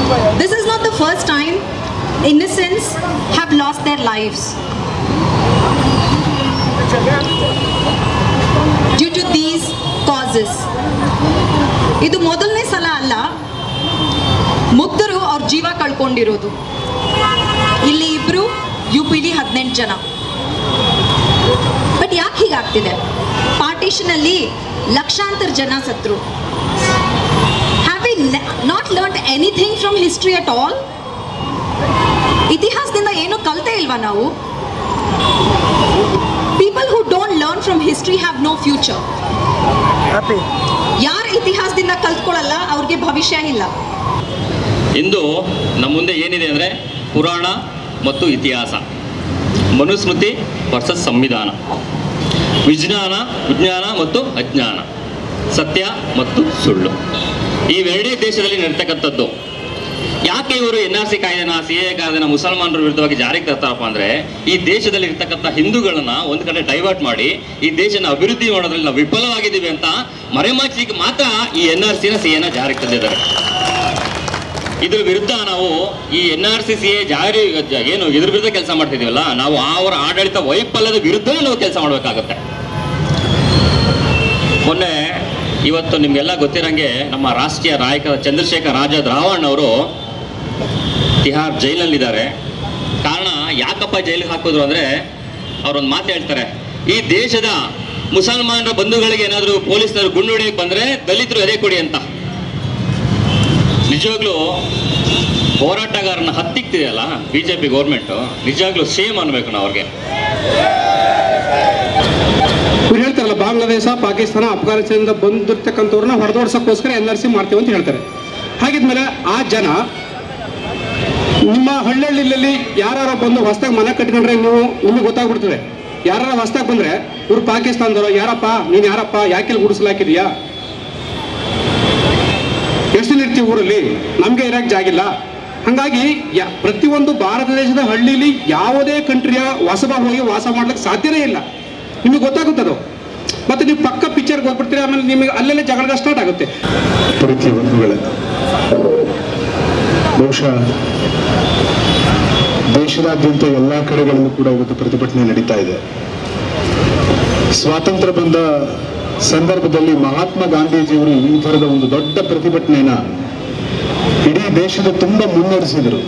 This is not the first time innocents have lost their lives due to these causes. ಇದು ಮೊದಲನೇ ಸಲ ಅಲ್ಲ ಮುಗ್ಧರು ಅವ್ರ ಜೀವ ಕಳ್ಕೊಂಡಿರೋದು. ಇಲ್ಲಿ ಇಬ್ರು, ಯುಪಿಲಿ 18 ಜನ. ಬಟ್ ಯಾಕೆ ಹೀಗಾಗ್ತಿದೆ? ಪಾರ್ಟಿಷನ್ ಅಲ್ಲಿ ಲಕ್ಷಾಂತರ ಜನ ಸತ್ರು. Have we not learned anything from history at all? ಇತಿಹಾಸದಿಂದ ಏನು ಕಲಿತೇ ಇಲ್ವಾ ನಾವು? People who don't learn from history have no future. ಯಾರು ಇತಿಹಾಸದಿಂದ ಕಲ್ತ್ಕೊಳ್ಳಲ್ಲ ಅವ್ರಿಗೆ ಭವಿಷ್ಯ ಇಲ್ಲ. ಇಂದು ನಮ್ಮ ಮುಂದೆ ಏನಿದೆ ಅಂದರೆ ಪುರಾಣ ಮತ್ತು ಇತಿಹಾಸ, ಮನುಸ್ಮೃತಿ ವರ್ಸಸ್ ಸಂವಿಧಾನ, ವಿಜ್ಞಾನ ಮತ್ತು ಅಜ್ಞಾನ, ಸತ್ಯ ಮತ್ತು ಸುಳ್ಳು, ಇವೆರಡೇ ದೇಶದಲ್ಲಿ ನಡೀತಕ್ಕಂಥದ್ದು. ಯಾಕೆ ಇವರು NRC ಕಾಯ್ದೆನ, CAA ಕಾಯ್ದೆನ ಮುಸಲ್ಮಾನರ ವಿರುದ್ಧವಾಗಿ ಜಾರಿಗೆ ತರ್ತಾರಪ್ಪ ಅಂದರೆ, ಈ ದೇಶದಲ್ಲಿ ಇರ್ತಕ್ಕಂಥ ಹಿಂದೂಗಳನ್ನ ಒಂದು ಕಡೆ ಡೈವರ್ಟ್ ಮಾಡಿ ಈ ದೇಶನ ಅಭಿವೃದ್ಧಿ ಮಾಡೋದ್ರಲ್ಲಿ ನಾವು ವಿಫಲವಾಗಿದ್ದೀವಿ ಅಂತ ಮರೆಮಾಚಿಗೆ ಮಾತ್ರ ಈ NRCನ CAನ ಜಾರಿಗೆ ತಂದಿದ್ದಾರೆ. ಇದ್ರ ವಿರುದ್ಧ ನಾವು ಈ NRC CA ಜಾರಿ ಏನು ಇದ್ರ ವಿರುದ್ಧ ಕೆಲಸ ಮಾಡ್ತಿದ್ದೀವಲ್ಲ, ನಾವು ಅವರ ಆಡಳಿತ ವೈಫಲ್ಯದ ವಿರುದ್ಧವೇ ನಾವು ಕೆಲಸ ಮಾಡಬೇಕಾಗತ್ತೆ. ಮೊನ್ನೆ ಇವತ್ತು ನಿಮಗೆಲ್ಲ ಗೊತ್ತಿರಂಗೆ ನಮ್ಮ ರಾಷ್ಟ್ರೀಯ ನಾಯಕ ಚಂದ್ರಶೇಖರ್ ಆಜಾದ್ ರಾವಣ್ ಅವರು ತಿಹಾರ್ ಜೈಲಲ್ಲಿದ್ದಾರೆ. ಕಾರಣ ಯಾಕಪ್ಪ ಜೈಲಿಗೆ ಹಾಕಿದ್ರು ಅಂದರೆ, ಅವರೊಂದು ಮಾತು ಹೇಳ್ತಾರೆ, ಈ ದೇಶದ ಮುಸಲ್ಮಾನರ ಬಂಧುಗಳಿಗೆ ಏನಾದರೂ ಪೊಲೀಸ್ನವರು ಗುಂಡು ಹೊಡೆಯಕ್ಕೆ ಬಂದರೆ ದಲಿತರು ಎದೆ ಕೊಡಿ ಅಂತ. ನಿಜವಾಗ್ಲೂ ಹೋರಾಟಗಾರನ ಹತ್ತಿಕ್ತಿದೆಯಲ್ಲ BJP ಗೌರ್ಮೆಂಟು, ನಿಜವಾಗ್ಲೂ ಸೇಮ್ ಅನ್ಬೇಕು ನಾವು ಅವ್ರಿಗೆ. ಇವ್ರು ಹೇಳ್ತಾರಲ್ಲ, ಬಾಂಗ್ಲಾದೇಶ, ಪಾಕಿಸ್ತಾನ, ಅಫ್ಘಾನಿಸ್ತಾನದಿಂದ ಬಂದಿರ್ತಕ್ಕಂಥವ್ರನ್ನ ಹೊಡೆದೋಡ್ಸೋಕ್ಕೋಸ್ಕರ NRC ಮಾಡ್ತೇವೆ ಅಂತ ಹೇಳ್ತಾರೆ. ಹಾಗಿದ್ಮೇಲೆ ಆ ಜನ ನಿಮ್ಮ ಹಳ್ಳಿಯಲ್ಲಿ ಯಾರು ಬಂದು ಹೊಸದಾಗಿ ಮನೆ ಕಟ್ಕೊಂಡ್ರೆ ನಿಮಗೆ ಗೊತ್ತಾಗ್ಬಿಡ್ತದೆ. ಯಾರು ಹೊಸದಾಗಿ ಬಂದ್ರೆ ಇವ್ರು ಪಾಕಿಸ್ತಾನದವರು, ಯಾರಪ್ಪ ನೀನು, ಯಾರಪ್ಪ, ಯಾಕೆಲ್ಲಿ ಗುಡಿಸ್ಲಾಕಿದೀಯಾ, ಎಷ್ಟು ದಿನ ಇರ್ತೀವಿ ಊರಲ್ಲಿ, ನಮಗೆ ಇರಕ್ಕೆ ಜಾಗಿಲ್ಲ. ಹಾಗಾಗಿ ಪ್ರತಿಯೊಂದು ಭಾರತ ದೇಶದ ಹಳ್ಳಿಲಿ ಯಾವುದೇ ಕಂಟ್ರಿಯ ಹೊಸಬ ಹೋಗಿ ವಾಸ ಮಾಡ್ಲಿಕ್ಕೆ ಸಾಧ್ಯನೇ ಇಲ್ಲ. ನಿಮಗೆ ಗೊತ್ತಾಗುತ್ತದು. ಮತ್ತೆ ನೀವು ಪಕ್ಕ ಪಿಕ್ಚರ್ಗೆ ಹೋಗ್ಬಿಡ್ತೀರಿ, ಆಮೇಲೆ ನಿಮಗೆ ಅಲ್ಲೆಲ್ಲ ಜಗಳ ಸ್ಟಾರ್ಟ್ ಆಗುತ್ತೆ. ಪ್ರೀತಿಯ ಬಂಧುಗಳೇ, ಬಹುಶಃ ದೇಶದಾದ್ಯಂತ ಎಲ್ಲ ಕಡೆಗಳಲ್ಲೂ ಕೂಡ ಇವತ್ತು ಪ್ರತಿಭಟನೆ ನಡೀತಾ ಇದೆ. ಸ್ವಾತಂತ್ರ್ಯ ಬಂದ ಸಂದರ್ಭದಲ್ಲಿ ಮಹಾತ್ಮ ಗಾಂಧೀಜಿಯವರು ಈ ಥರದ ಒಂದು ದೊಡ್ಡ ಪ್ರತಿಭಟನೆಯನ್ನ ಇಡೀ ದೇಶದ ತುಂಬ ಮುನ್ನಡೆಸಿದರು.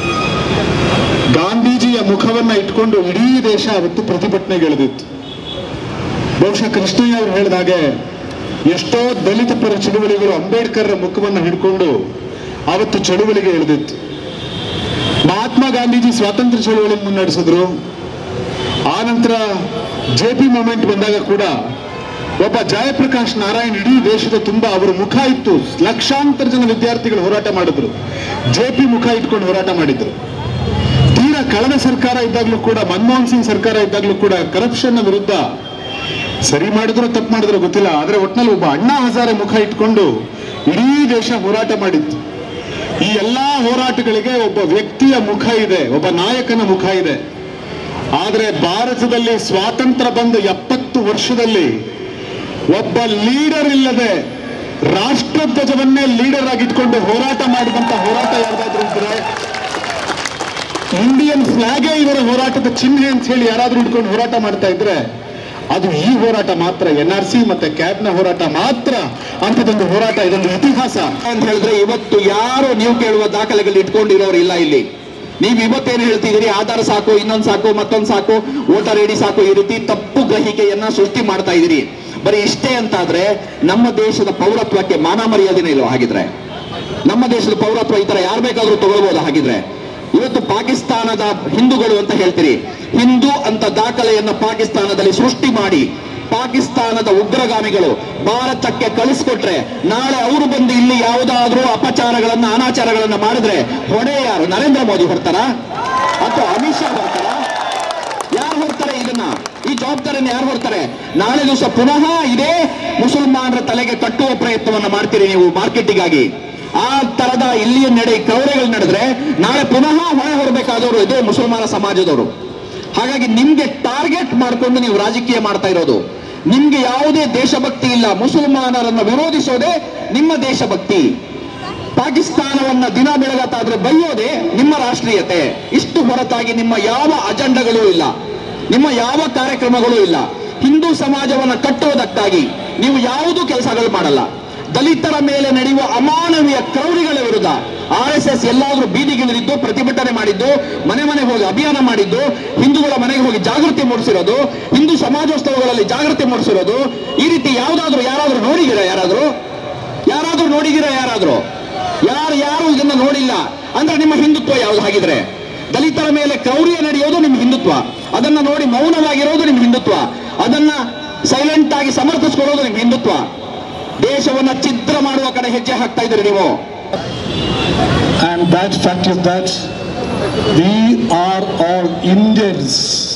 ಗಾಂಧೀಜಿಯ ಮುಖವನ್ನ ಇಟ್ಕೊಂಡು ಇಡೀ ದೇಶ ಅವತ್ತು ಪ್ರತಿಭಟನೆಗಿಳಿದಿತ್ತು. ಬಹುಶಃ ಕೃಷ್ಣಯ್ಯ ಅವರು ಹೇಳಿದ ಹಾಗೆ ಎಷ್ಟೋ ದಲಿತ ಪರ ಚಳುವಳಿಗಳು ಅಂಬೇಡ್ಕರ್ ಮುಖವನ್ನು ಹಿಡ್ಕೊಂಡು ಅವತ್ತು ಚಳುವಳಿಗೆ ಇಳಿದಿತ್ತು. ಮಹಾತ್ಮ ಗಾಂಧೀಜಿ ಸ್ವಾತಂತ್ರ್ಯ ಚಳುವಳಿ ಮುನ್ನಡೆಸಿದ್ರು. ಆನಂತರ JP ಮೂವ್ಮೆಂಟ್ ಬಂದಾಗ ಕೂಡ ಒಬ್ಬ ಜಯಪ್ರಕಾಶ್ ನಾರಾಯಣ್ ಇಡೀ ದೇಶದ ತುಂಬಾ ಅವರ ಮುಖ ಇತ್ತು. ಲಕ್ಷಾಂತರ ಜನ ವಿದ್ಯಾರ್ಥಿಗಳು ಹೋರಾಟ ಮಾಡಿದ್ರು, JP ಮುಖ ಇಟ್ಕೊಂಡು ಹೋರಾಟ ಮಾಡಿದ್ರು. ತೀರಾ ಕಳೆದ ಸರ್ಕಾರ ಇದ್ದಾಗಲೂ ಕೂಡ, ಮನಮೋಹನ್ ಸಿಂಗ್ ಸರ್ಕಾರ ಇದ್ದಾಗಲೂ ಕೂಡ ಕರಪ್ಷನ್ ವಿರುದ್ಧ ಸರಿ ಮಾಡಿದ್ರು ತಪ್ಪು ಮಾಡಿದ್ರು ಗೊತ್ತಿಲ್ಲ, ಆದ್ರೆ ಒಟ್ಟಿನಲ್ಲಿ ಒಬ್ಬ ಅಣ್ಣಾ ಹಜಾರೆ ಮುಖ ಇಟ್ಕೊಂಡು ಇಡೀ ದೇಶ ಹೋರಾಟ ಮಾಡಿತ್ತು. ಈ ಎಲ್ಲಾ ಹೋರಾಟಗಳಿಗೆ ಒಬ್ಬ ವ್ಯಕ್ತಿಯ ಮುಖ ಇದೆ, ಒಬ್ಬ ನಾಯಕನ ಮುಖ ಇದೆ. ಆದ್ರೆ ಭಾರತದಲ್ಲಿ ಸ್ವಾತಂತ್ರ್ಯ ಬಂದ 70 ವರ್ಷದಲ್ಲಿ ಒಬ್ಬ ಲೀಡರ್ ಇಲ್ಲದೆ ರಾಷ್ಟ್ರಧ್ವಜವನ್ನೇ ಲೀಡರ್ ಆಗಿಟ್ಕೊಂಡು ಹೋರಾಟ ಮಾಡಿದಂತ ಹೋರಾಟ ಯಾರಾದ್ರೂ ಇದ್ರೆ, ಇಂಡಿಯನ್ ಫ್ಲಾಗೇ ಇವರ ಹೋರಾಟದ ಚಿಹ್ನೆ ಅಂತ ಹೇಳಿ ಯಾರಾದ್ರೂ ಇಟ್ಕೊಂಡು ಹೋರಾಟ ಮಾಡ್ತಾ ಇದ್ರೆ ಅದು ಈ ಹೋರಾಟ ಮಾತ್ರ, NRC ಮತ್ತೆ ಕ್ಯಾಬ್ನ ಹೋರಾಟ ಮಾತ್ರ. ಅಂತದೊಂದು ಹೋರಾಟ, ಇದೊಂದು ಇತಿಹಾಸ ಅಂತ ಹೇಳಿದ್ರೆ ಇವತ್ತು ಯಾರು ನೀವು ಕೇಳುವ ದಾಖಲೆಗಳು ಇಟ್ಕೊಂಡಿರೋರು ಇಲ್ಲ. ಇಲ್ಲಿ ನೀವು ಇವತ್ತೇನು ಹೇಳ್ತಿದ್ದೀರಿ, ಆಧಾರ್ ಸಾಕು, ಇನ್ನೊಂದು ಸಾಕು, ಮತ್ತೊಂದು ಸಾಕು, ವೋಟರ್ ಐಡಿ ಸಾಕು, ಈ ರೀತಿ ತಪ್ಪು ಗ್ರಹಿಕೆಯನ್ನ ಸೃಷ್ಟಿ ಮಾಡ್ತಾ ಇದ್ದೀರಿ. ಬರೀ ಇಷ್ಟೇ ಅಂತಾದ್ರೆ ನಮ್ಮ ದೇಶದ ಪೌರತ್ವಕ್ಕೆ ಮಾನ ಮರ್ಯಾದೆನೇ ಇಲ್ವಾ? ಹಾಗಿದ್ರೆ ನಮ್ಮ ದೇಶದ ಪೌರತ್ವ ಈ ತರ ಯಾರು ಬೇಕಾದ್ರೂ ತಗೊಳ್ಬಹುದು. ಹಾಗಿದ್ರೆ ಇವತ್ತು ಪಾಕಿಸ್ತಾನದ ಹಿಂದೂಗಳು ಅಂತ ಹೇಳ್ತೀರಿ, ಹಿಂದೂ ಅಂತ ದಾಖಲೆಯನ್ನ ಪಾಕಿಸ್ತಾನದಲ್ಲಿ ಸೃಷ್ಟಿ ಮಾಡಿ ಪಾಕಿಸ್ತಾನದ ಉಗ್ರಗಾಮಿಗಳು ಭಾರತಕ್ಕೆ ಕಳಿಸ್ಕೊಟ್ರೆ ನಾಳೆ ಅವರು ಬಂದು ಇಲ್ಲಿ ಯಾವುದಾದ್ರೂ ಅಪಚಾರಗಳನ್ನ ಅನಾಚಾರಗಳನ್ನ ಮಾಡಿದ್ರೆ ಹೊಣೆ ಯಾರು? ನರೇಂದ್ರ ಮೋದಿ ಹೊರ್ತಾರ ಅಥವಾ ಅಮಿತ್ ಶಾ ಹೊರ್ತಾರ? ಯಾರು ಹೊರ್ತಾರೆ ಇದನ್ನ? ಈ ಜವಾಬ್ದಾರಿಯನ್ನು ಯಾರು ಹೊರ್ತಾರೆ? ನಾಳೆ ದಿವಸ ಪುನಃ ಇದೇ ಮುಸಲ್ಮಾನರ ತಲೆಗೆ ಕಟ್ಟುವ ಪ್ರಯತ್ನವನ್ನ ಮಾಡ್ತೀರಿ ನೀವು ಮಾರ್ಕೆಟಿಗಾಗಿ. ಆ ತರದ ಇಲ್ಲಿಯ ಕ್ರೌರ್ಯಗಳು ನಡೆದ್ರೆ ನಾಳೆ ಪುನಃ ಹೊಣೆ ಹೊರಬೇಕಾದವರು ಇದೇ ಮುಸಲ್ಮಾನ ಸಮಾಜದವರು. ಹಾಗಾಗಿ ನಿಮ್ಗೆ ಟಾರ್ಗೆಟ್ ಮಾಡಿಕೊಂಡು ನೀವು ರಾಜಕೀಯ ಮಾಡ್ತಾ ಇರೋದು. ನಿಮ್ಗೆ ಯಾವುದೇ ದೇಶಭಕ್ತಿ ಇಲ್ಲ. ಮುಸಲ್ಮಾನರನ್ನು ವಿರೋಧಿಸೋದೇ ನಿಮ್ಮ ದೇಶಭಕ್ತಿ. ಪಾಕಿಸ್ತಾನವನ್ನ ದಿನ ಬೆಳಗತ್ತಾದ್ರೆ ಬೈಯೋದೇ ನಿಮ್ಮ ರಾಷ್ಟ್ರೀಯತೆ. ಇಷ್ಟು ಹೊರತಾಗಿ ನಿಮ್ಮ ಯಾವ ಅಜೆಂಡಗಳೂ ಇಲ್ಲ, ನಿಮ್ಮ ಯಾವ ಕಾರ್ಯಕ್ರಮಗಳೂ ಇಲ್ಲ. ಹಿಂದೂ ಸಮಾಜವನ್ನ ಕಟ್ಟುವುದಕ್ಕಾಗಿ ನೀವು ಯಾವುದೂ ಕೆಲಸಗಳು ಮಾಡಲ್ಲ. ದಲಿತರ ಮೇಲೆ ನಡೆಯುವ ಅಮಾನವೀಯ ಕ್ರೌರಿಗಳ ವಿರುದ್ಧ RSS ಎಲ್ಲಾದ್ರೂ ಬೀದಿಗಿಳಿದಿದ್ದು, ಪ್ರತಿಭಟನೆ ಮಾಡಿದ್ದು, ಮನೆ ಮನೆಗೆ ಹೋಗಿ ಅಭಿಯಾನ ಮಾಡಿದ್ದು, ಹಿಂದೂಗಳ ಮನೆಗೆ ಹೋಗಿ ಜಾಗೃತಿ ಮೂಡಿಸಿರೋದು, ಹಿಂದೂ ಸಮಾಜೋತ್ಸವಗಳಲ್ಲಿ ಜಾಗೃತಿ ಮೂಡಿಸಿರೋದು, ಈ ರೀತಿ ಯಾರಾದ್ರೂ ನೋಡಿದ್ದೀರಾ? ಯಾರಾದ್ರೂ ನೋಡಿದ್ದೀರಾ? ಯಾರು ಇದನ್ನ ನೋಡಿಲ್ಲ ಅಂದ್ರೆ ನಿಮ್ಮ ಹಿಂದುತ್ವ ಯಾವ್ದು ಹಾಗಿದ್ರೆ? ದಲಿತರ ಮೇಲೆ ಕ್ರೌರ್ಯ ನಡೆಯೋದು ನಿಮ್ಮ ಹಿಂದುತ್ವ, ಅದನ್ನ ನೋಡಿ ಮೌನವಾಗಿರೋದು ನಿಮ್ಮ ಹಿಂದುತ್ವ, ಅದನ್ನ ಸೈಲೆಂಟ್ ಆಗಿ ಸಮರ್ಥಿಸ್ಕೊಳ್ಳೋದು ನಿಮ್ಮ ಹಿಂದುತ್ವ. ದೇಶವನ್ನ ಛಿದ್ರ ಮಾಡುವ ಕಡೆ ಹೆಜ್ಜೆ ಹಾಕ್ತಾ ಇದ್ದೀರಿ ನೀವು. And that fact is that we are all Indians.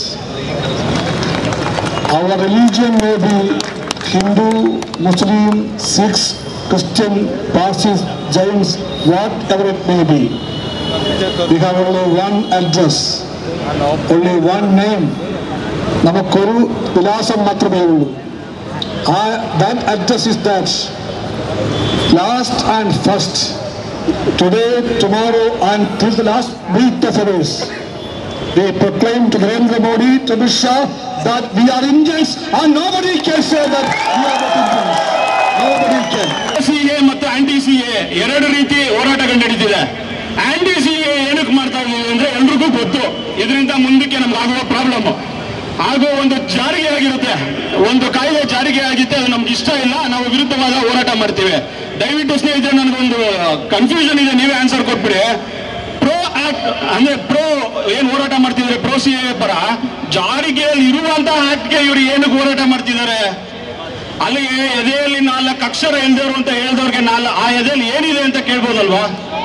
Our religion may be Hindu, Muslim, Sikhs, Christian, Parsis, Jains, whatever it may be. We have only one address, only one name. Namakkoru vilasam matrame ullu. That address is that last and first, today, tomorrow, and till the last breath of ours, we proclaim to Narendra Modi, to Amit Shah, that we are Indians, and nobody can say that we are not Indians. Nobody can. CA ಮತ್ತು anti CA ಎರಡು ರೀತಿ ಹೋರಾಟಗಳು ನಡೀತಿದೆ. Aunty CA ಏನಕ್ಕೆ ಮಾಡ್ತಾ ಇದ್ದೀವಿ ಅಂದ್ರೆ ಎಲ್ರಿಗೂ ಗೊತ್ತು, ಇದರಿಂದ ಮುಂದಕ್ಕೆ ನಮ್ಗೆ ಆಗುವ ಪ್ರಾಬ್ಲಮ್. ಹಾಗೂ ಒಂದು ಜಾರಿಗೆ ಆಗಿರುತ್ತೆ, ಒಂದು ಕಾಯ್ದೆ ಜಾರಿಗೆ ಆಗಿತ್ತೆ, ಅದು ನಮ್ಗೆ ಇಷ್ಟ ಇಲ್ಲ, ನಾವು ವಿರುದ್ಧವಾದ ಹೋರಾಟ ಮಾಡ್ತೀವಿ. ದಯವಿಟ್ಟು ಸ್ನೇಹಿತರೆ, ನನಗೊಂದು ಕನ್ಫ್ಯೂಷನ್ ಇದೆ, ನೀವೇ ಆನ್ಸರ್ ಕೊಟ್ಬಿಡಿ. ಪ್ರೋ ಆಕ್ಟ್ ಅಂದ್ರೆ ಏನ್ ಹೋರಾಟ ಮಾಡ್ತಿದ್ದಾರೆ, ಪ್ರೋ CA ಪರ ಜಾರಿಗೆಯಲ್ಲಿ ಇರುವಂತಹ ಆಕ್ಟ್ಗೆ ಇವರು ಏನಕ್ಕೆ ಹೋರಾಟ ಮಾಡ್ತಿದ್ದಾರೆ? ಅಲ್ಲಿಗೆ ಎದೆಯಲ್ಲಿ 4 ಅಕ್ಷರ ಇಲ್ದೇವ್ರು ಅಂತ ಹೇಳಿದವ್ರಿಗೆ ಆ ಎದೆಯಲ್ಲಿ ಏನಿದೆ ಅಂತ ಕೇಳ್ಬೋದಲ್ವಾ?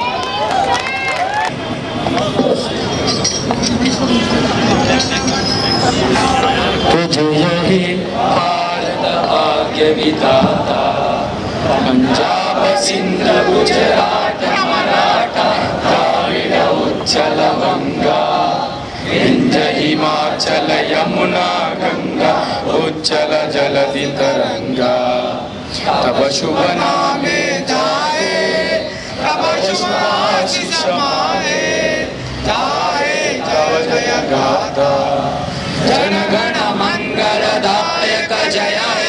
ಭಾರತ ಭಾಗ್ಯ ವಿಧಾತ ಪಂಜಾಬ ಸಿಂಧ ಗುಜರಾತ ಮರಾಠ ದ್ರಾವಿಡ ಉಚ್ಚಲ ಗಂಗಾ ವಿಂಧ್ಯ ಹಿಮಾಚಲ ಯಮುನಾ ಗಂಗಾ ಉಚ್ಚಲ ಜಲಧಿ ತರಂಗಾ ತವ ಶುಭ ನಾಮೆ ಜಾಯೇ ತವ ಶುಭಾಶಿಷ ಮಾಯೇ ಜಾಯೇ ತವ ಜಯ ಗಾತಾ ಜನಗಣ ಮಂಗಲದಾಯಕ ಜಯ